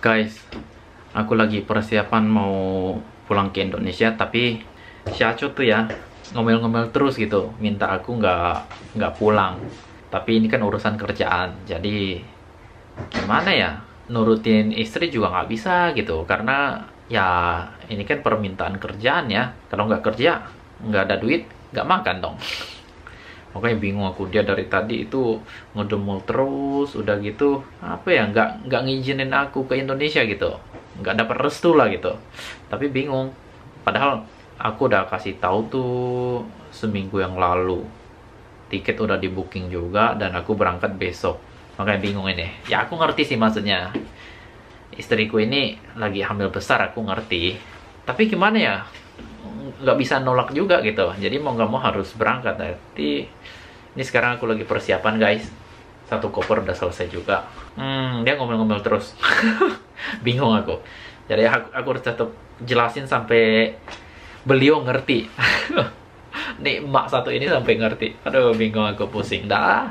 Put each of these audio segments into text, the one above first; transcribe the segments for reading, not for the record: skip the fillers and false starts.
Guys, aku lagi persiapan mau pulang ke Indonesia, tapi si Aco tuh ya ngomel-ngomel terus gitu, minta aku nggak pulang. Tapi ini kan urusan kerjaan, jadi gimana ya? Nurutin istri juga nggak bisa gitu, karena ya ini kan permintaan kerjaan ya. Kalau nggak kerja, nggak ada duit, nggak makan dong. Makanya bingung aku, dia dari tadi itu ngedumel terus, udah gitu apa ya, nggak ngizinin aku ke Indonesia gitu, nggak dapat restu lah gitu. Tapi bingung, padahal aku udah kasih tahu tuh seminggu yang lalu, tiket udah di booking juga dan aku berangkat besok. Makanya bingung ini ya. Aku ngerti sih maksudnya, istriku ini lagi hamil besar, aku ngerti, tapi gimana ya, nggak bisa nolak juga gitu. Jadi mau nggak mau harus berangkat. Nanti ini sekarang aku lagi persiapan guys, satu koper udah selesai juga. Dia ngomel-ngomel terus. Bingung aku, jadi aku harus tetap jelasin sampai beliau ngerti. Nih emak satu ini sampai ngerti. Aduh bingung aku, pusing dah.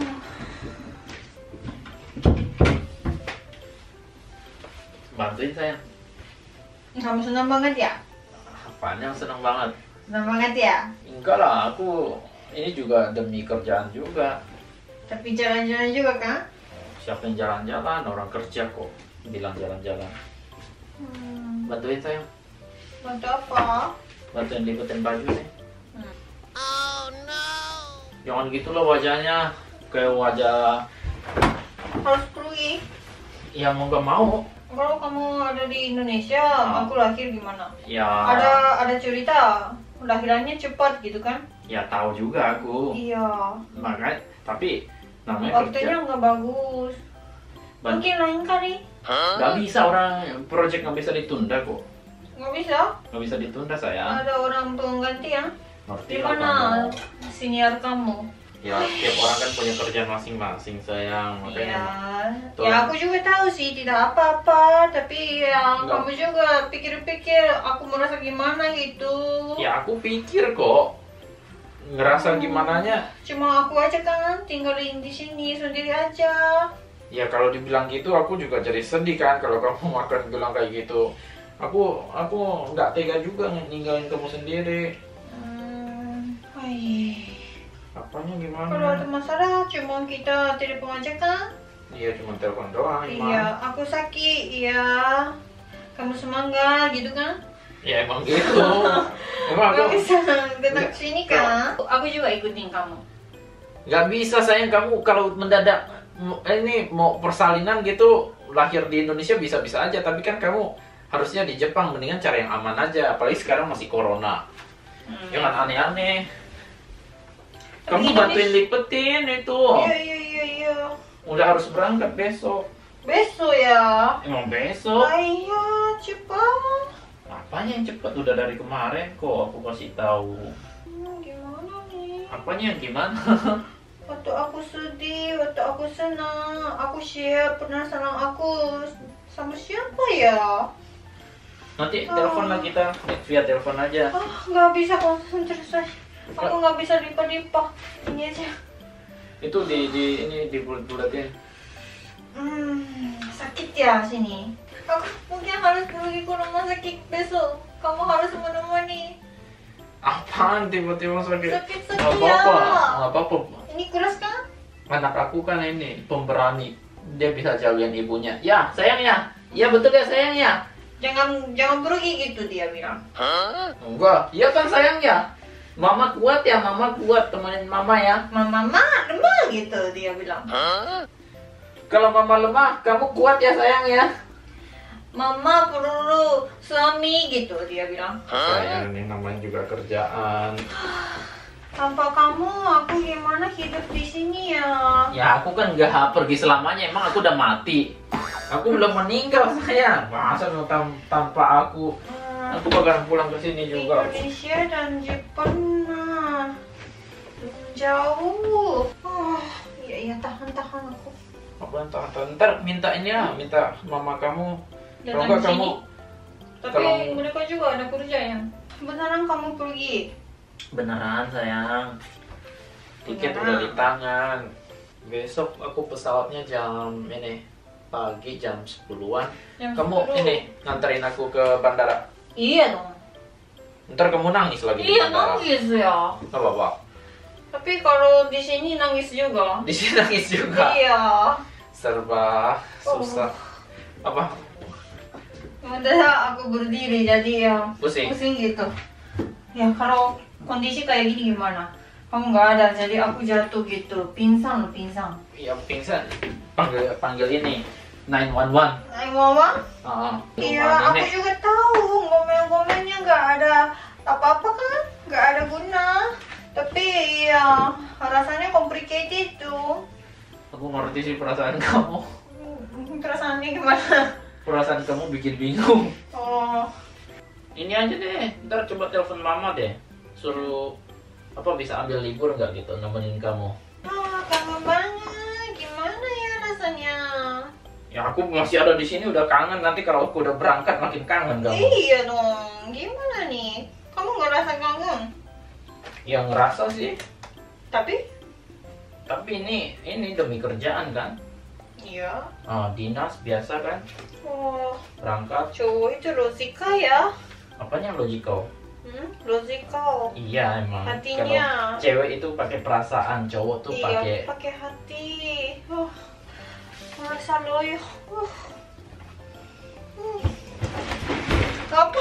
Bantuin sayang. Kamu senang banget ya? Apaan yang seneng banget? Senang banget ya? Enggak lah, aku ini juga demi kerjaan juga. Tapi jalan-jalan juga kan? Siapa yang jalan-jalan? Orang kerja kok bilang jalan-jalan. Bantuin sayang. Bantu apa? Bantuin lipetin baju nih. Oh no. Jangan gitu loh wajahnya, kayak wajah Harus pergi. ya mau gak mau. Kalau kamu ada di Indonesia, aku lahir gimana? Ya. Ada cerita lahirannya cepat gitu kan? Ya tahu juga aku. Iya. Makanya, tapi namanya Waktunya kerja. nggak bagus. Mungkin lain kali. Gak bisa, orang project nggak bisa ditunda kok. Nggak bisa? Nggak bisa ditunda sayang. Ada orang pengganti ya? Ngerti Di lah mana kamu. senior kamu? Ya tiap orang kan punya kerjaan masing-masing sayang, makanya. Iya. Tuh. Ya aku juga tahu sih tidak apa-apa, tapi ya Enggak. kamu juga pikir-pikir aku merasa gimana gitu. Ya aku pikir kok, ngerasa gimananya. Cuma aku aja kan tinggalin di sini sendiri aja. Ya kalau dibilang gitu aku juga jadi sedih kan kalau kamu makan bilang kayak gitu. Aku nggak tega juga ninggalin kamu sendiri. Apanya gimana? Kalau ada masalah cuma kita telepon aja kan? Iya cuma telepon doang. Iya, aku sakit, iya. Kamu semangat gitu kan? Ya emang gitu. Emang Gak aku bisa datang Nggak, sini kan? Aku juga ikutin kamu. nggak bisa sayang, kamu kalau mendadak ini mau persalinan gitu lahir di Indonesia bisa-bisa aja, tapi kan kamu harusnya di Jepang, mendingan cara yang aman aja, apalagi sekarang masih corona. Jangan aneh-aneh. Kamu bantuin lipetin itu. Iya. Udah harus berangkat besok. Besok ya? Emang besok? Iya, cepat. Apanya yang cepet? Udah dari kemarin kok aku kasih tahu. Gimana nih? Apanya yang gimana? Waktu aku sedih, waktu aku senang, aku share penasaran aku sama siapa ya? Nanti telepon lah kita, via telepon aja. Nggak bisa konsentrasi. Aku nggak bisa lipat-lipat. Ini aja. Itu ini dibulat-bulatin. Sakit ya sini. Aku mungkin harus pergi ke rumah sakit besok. Kamu harus menemani. Apaan tiba-tiba sakit? Sakit-sakit Nggak ya. apa-apa, nggak apa-apa. Ini keras kan? Anak aku kan ini pemberani, dia bisa jagain ibunya. Ya sayang ya, iya betul ya sayang ya. Jangan pergi gitu dia bilang. Enggak, iya kan sayang ya. Mama kuat ya, mama kuat, temenin mama ya. Mama lemah gitu dia bilang. Kalau mama lemah, kamu kuat ya sayang ya. Mama perlu suami gitu dia bilang. Sayang, ini namanya juga kerjaan. Tanpa kamu aku gimana hidup di sini ya? Ya aku kan nggak pergi selamanya, emang aku udah mati. Aku belum meninggal sayang. Masa tanpa aku bakalan pulang ke sini juga. Indonesia dan Jepang jauh. Iya tahan aku. Apa ntar minta ini ya, minta mama kamu. Kalau Datang nggak sini. kamu, Tapi kalau- mereka juga ada kerja ya. Beneran kamu pergi? beneran sayang. Tiket Beneran. udah di tangan. Besok aku pesawatnya jam pagi jam 10-an. Jam Kamu 10. ini nganterin aku ke bandara. Iya dong. Ntar kamu nangis lagi di Iya bandara. nangis ya. Gak apa-apa. Tapi kalau di sini nangis juga. Di sini nangis juga. Iya. Serba susah. Apa? Udah aku berdiri jadi ya Pusing. gitu. Ya kalau kondisi kayak gini gimana? Kamu nggak ada jadi aku jatuh gitu. Pingsan. Iya pingsan. Panggil ini 911. Ay mama? Iya Rumah aku nenek. juga tahu ngomel-ngomelnya nggak ada apa-apa kan? Nggak ada guna. Tapi ya rasanya complicated tuh. Aku ngerti sih perasaan kamu. Perasaannya gimana? Perasaan kamu bikin bingung. Oh. Ini aja deh, ntar coba telepon mama deh. Suruh apa bisa ambil libur nggak gitu nemenin kamu. Kangen banget. Gimana ya rasanya? Ya aku masih ada di sini udah kangen. Nanti kalau aku udah berangkat makin kangen kamu. Iya dong. Gimana nih? Kamu nggak rasa kangen? Ya ngerasa sih. Tapi? Tapi ini demi kerjaan kan. Iya. Dinas biasa kan. Oh, Berangkat. cowok itu logika ya? Apanya logikal? Logika. Iya emang. Hatinya. Kalau cewek itu pakai perasaan, cowok tuh Iya, pakai. pakai hati. Merasa loyo. Apa?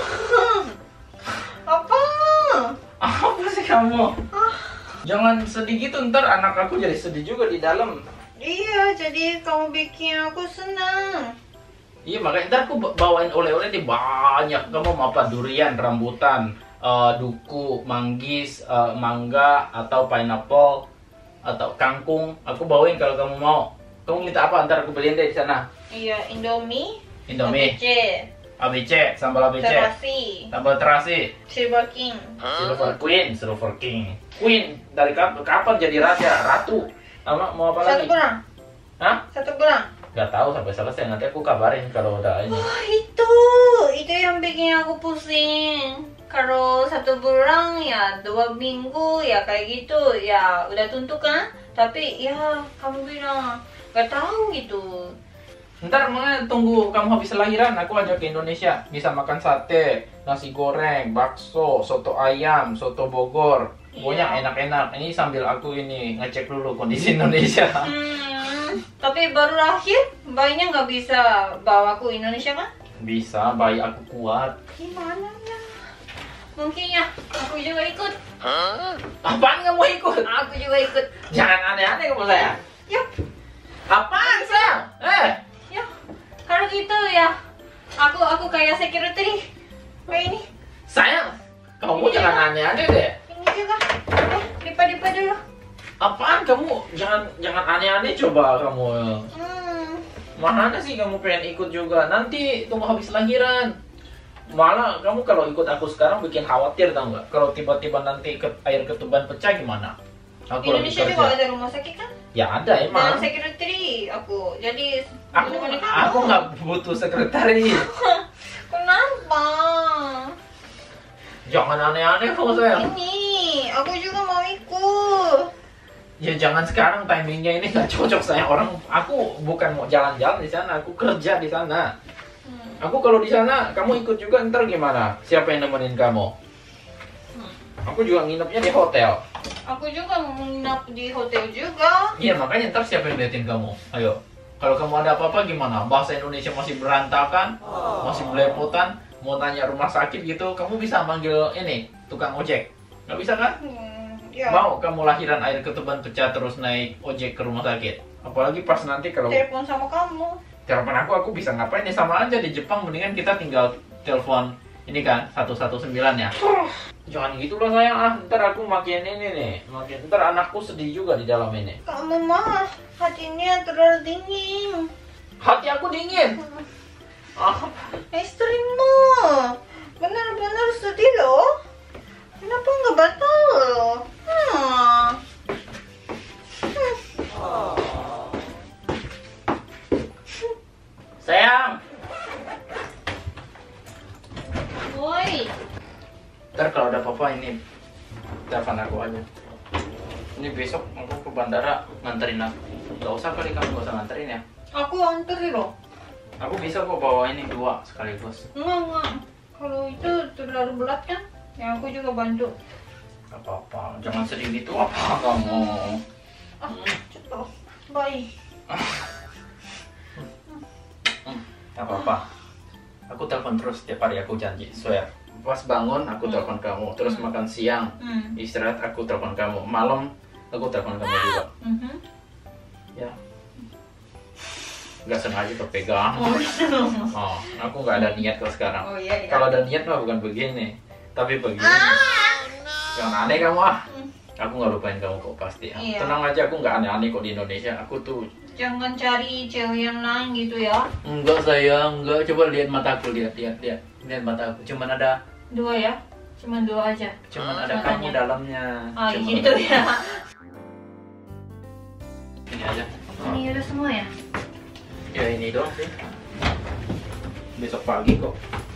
Apa? Apa sih kamu? Jangan sedih gitu, ntar anak aku jadi sedih juga di dalam. Iya, jadi kamu bikin aku senang. Iya makanya ntar aku bawain oleh-oleh di banyak. Kamu mau apa? Durian, rambutan, duku, manggis, mangga, atau pineapple, atau kangkung. Aku bawain kalau kamu mau. Kamu minta apa? Ntar aku beliin deh di sana. Iya, Indomie. Indomie, ABC. ABC, sambal ABC, Terasi. sambal terasi, Silver King. Silver Queen, Silver King. Queen dari kapan jadi raja, ratu? Mau apa Satu lagi? kurang. Hah? Satu kurang. Gak tahu sampai selesai, nanti aku kabarin kalau udah ini. Itu yang bikin aku pusing. Kalau 1 bulan ya 2 minggu ya kayak gitu ya udah tentu kan. Tapi ya kamu bilang gak tahu gitu. Ntar mana tunggu kamu habis lahiran, aku ajak ke Indonesia. Bisa makan sate, nasi goreng, bakso, soto ayam, soto Bogor. Pokoknya Iya. enak-enak. Ini sambil aku ini ngecek dulu kondisi Indonesia. Tapi baru lahir bayinya nggak bisa bawa ke Indonesia kan? Bisa, bayi aku kuat. Gimana ya? Mungkin ya aku juga ikut. Apaan kamu ikut? Aku juga ikut. Jangan aneh-aneh kamu saya. Yuk, Apaan sayang? yuk. Kalau gitu ya aku kayak security. Kayak ini. Sayang, kamu jangan aneh-aneh deh. Ini juga. Lipat dulu. Apaan kamu? Jangan aneh-aneh coba kamu. Mana sih kamu pengen ikut juga? Nanti tunggu habis lahiran. Malah kamu kalau ikut aku sekarang bikin khawatir tau nggak? Kalau tiba-tiba nanti air ketuban pecah gimana? Di Indonesia juga ada rumah sakit kan? Ya ada Dan emang. security aku. Jadi Aku menemani aku kamu. nggak butuh sekretaris. Kenapa? Jangan aneh-aneh kamu sayang. Ini aku juga mau ikut. Ya jangan sekarang, timingnya ini nggak cocok sayang. Aku bukan mau jalan-jalan di sana, aku kerja di sana. Aku kalau di sana kamu ikut juga ntar gimana? Siapa yang nemenin kamu? Aku juga nginepnya di hotel. Aku juga menginap di hotel juga. Iya makanya ntar siapa yang liatin kamu? Ayo. Kalau kamu ada apa-apa gimana? Bahasa Indonesia masih berantakan, masih belepotan, mau tanya rumah sakit gitu, kamu bisa manggil ini tukang ojek. Nggak bisa kan? Ya. Mau kamu lahiran air ketuban pecah terus naik ojek ke rumah sakit? Apalagi pas nanti kalau Telepon sama kamu. telepon aku bisa ngapain ya, sama aja di Jepang. Mendingan kita tinggal telepon ini kan 119 ya. Jangan gitu lah sayang, ntar aku makin ini nih, ntar anakku sedih juga di dalam ini. Kamu mah hatinya terlalu dingin. Hati aku dingin. Istrimu benar-benar sedih loh. Kenapa nggak batal loh? Sayang, Woi, ntar kalau ada apa-apa ini telepon aku aja. Ini besok aku ke bandara nganterin aku. Gak usah kali kamu, gak usah nganterin ya. aku anterin loh. Aku bisa kok bawa ini 2 sekaligus. Enggak. Kalau itu terlalu berat kan? Ya aku juga bantu. Gak apa-apa, jangan sedih gitu apa kamu. Cepat. Baik. Gak apa-apa. Aku telepon terus setiap hari, aku janji, swear. Pas bangun aku telepon kamu, terus makan siang, istirahat aku telepon kamu, malam aku telepon kamu juga. Ya. Gak sengaja kepegang. Oh, aku nggak ada niat kok sekarang. Oh iya. Kalau ada niat mah bukan begini, tapi begini. Jangan aneh kamu ah. Aku nggak lupain kamu kok pasti. Iya. Tenang aja, aku nggak aneh-aneh kok di Indonesia. Aku tuh. Jangan cari cewek yang lain gitu ya. Enggak sayang, enggak. Coba lihat mataku, lihat mataku. Cuman ada 2 ya? Cuma 2 aja. Cuman ada kamu dalamnya. Gitu ya. Ini aja. Ini udah semua ya? Ya ini doang sih. Besok pagi kok.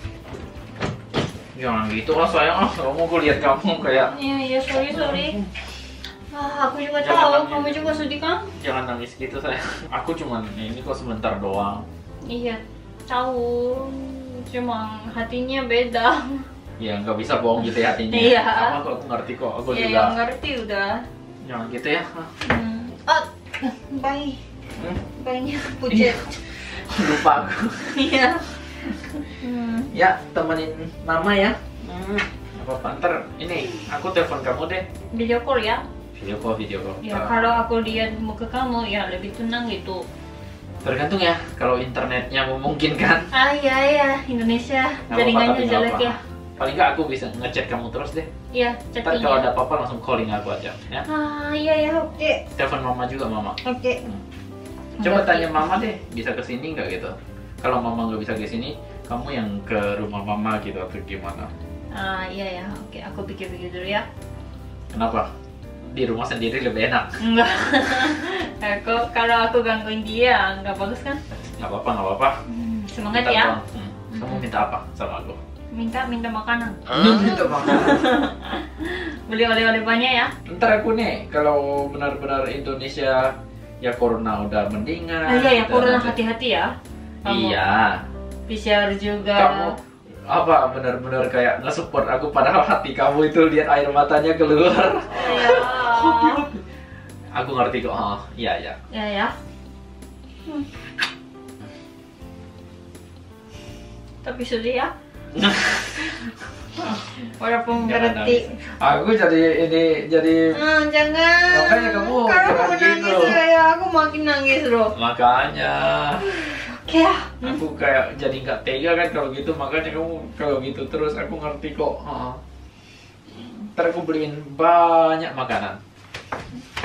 Jangan gitu lah sayang. Kamu aku lihat kamu kayak. Iya sorry. Aku juga Jangan tahu kamu juga sedih kan? Jangan nangis gitu sayang. Aku cuman ini kok sebentar doang. Iya tahu. Cuma hatinya beda. Ya nggak bisa bohong gitu ya hatinya. Iya. Apa kok aku ngerti kok. Aku Iya juga. ngerti udah. Jangan gitu ya. Bayi. Bayinya pucat. Lupa aku. Iya. Ya temenin mama ya. Apa ntar ini aku telepon kamu deh. Video call ya? Video call. Ya kalau aku lihat muka kamu ya lebih tenang gitu. Tergantung ya kalau internetnya memungkinkan. Iya Indonesia jaringannya jelek ya. Paling nggak aku bisa ngechat kamu terus deh. Iya Ntar chatting kalau ya. ada apa-apa langsung calling aku aja ya. Iya oke. Telepon mama juga mama. Oke. Coba tanya mama deh bisa kesini nggak gitu. Kalau mama nggak bisa kesini, kamu yang ke rumah mama gitu atau gimana? Iya oke aku pikir-pikir dulu ya. Kenapa? Di rumah sendiri lebih enak. Enggak. Kalau aku gangguin dia nggak bagus kan? Nggak apa-apa. Semangat Minta ya. doang. Kamu minta apa sama aku? Minta makanan. Minta makanan. Beli oleh-oleh banyak ya. Ntar aku nih kalau benar-benar Indonesia ya corona udah mendingan. Iya corona hati-hati ya. Kamu Iya. PCR juga. Kamu apa benar-benar kayak nge-support aku padahal hati kamu itu lihat air matanya keluar. Iya. Aku ngerti kok. Oh, iya. Ya. Tapi sedih ya. Walaupun berarti. Aku jadi Jangan. Makanya kamu kalau jangan kamu nangis gitu. ya aku makin nangis loh. Makanya Oke ya. aku kayak jadi nggak tega kan kalau gitu, makanya kamu kalau gitu terus aku ngerti kok. Ntar aku beliin banyak makanan.